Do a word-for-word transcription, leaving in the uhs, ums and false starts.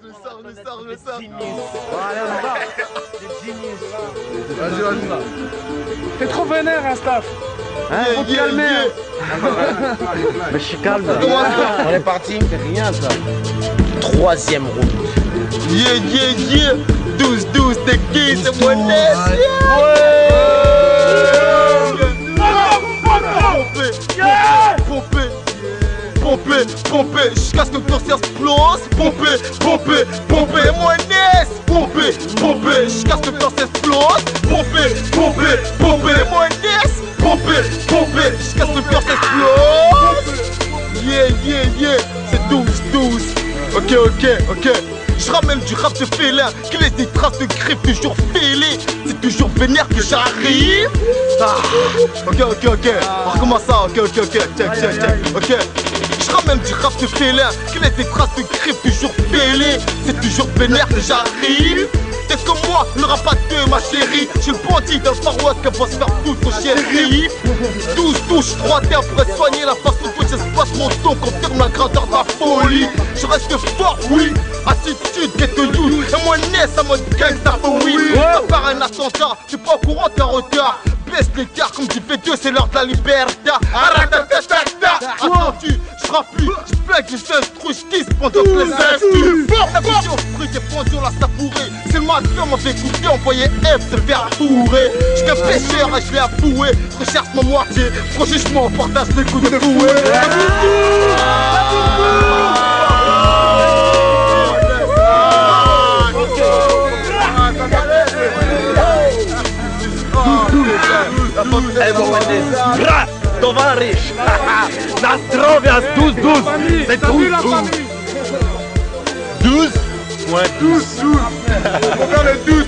le sors, le sors, le sors. Allez, on y va. Vas-y, vas-y. T'es trop vénère, hein, staff. Hein, Yeah, faut te yeah, calmer. yeah. Mais je suis calme. Comment ça? On est parti, c'est rien ça. Troisième route. Yeah, yeah, yeah. douze douze, t'es qui? C'est moi, Ness. Pomper, pomper, pomper, jusqu'à ce que le cœur s'explose. Pomper, pomper, pomper, moi Ness. Pomper, pomper, jusqu'à ce que le cœur s'explose. Pomper, pomper, pomper, moi Ness. Pomper, pomper, jusqu'à ce que le cœur s'explose. Yeah, yeah, yeah, c'est douze douze. Ok, ok, ok. Je ramène du rap de félin qui laisse des traces de griffes toujours fêlées. C'est toujours vénère que j'arrive. Ah, ok, ok, ok. On recommence ça. Ok, ok, ok. Check, check, check. Ok. Je ramène du rap de félin qui laisse des traces de griffes toujours fêlées. C'est toujours vénère que j'arrive. T'es comme moi, ne pas deux ma chérie. J'ai le bandit d'un Far West qui va se faire foutre chérie. douze touches, trois terres pour soigner la façon dont j'espace mon ton. Confirme la grandeur de la folie. Je reste fort, oui. Attitude, get to you. Et moi Ness à mode gangsta for oui. Ça part un attentat, tu pas au courant, t'es en retard. Baisse l'écart comme du V deux, c'est l'heure de la liberté. Attendu, je remplis, je plaque les instrus qui se pendant que les instrus. La vision fruit et pendu, on l'a savouré. C'est le matin, m'avait coupé, envoyé F se faire fourrer. J'suis qu'un pêcheur et je l'ai avoué. Recherche mon moitié, pro jugement, partage les coups de fouet. Ej, moment bra! Towarzysz! Na zdrowie, douze douze! C'est douze douze! douze? Ouais, douze douze! On va faire le douze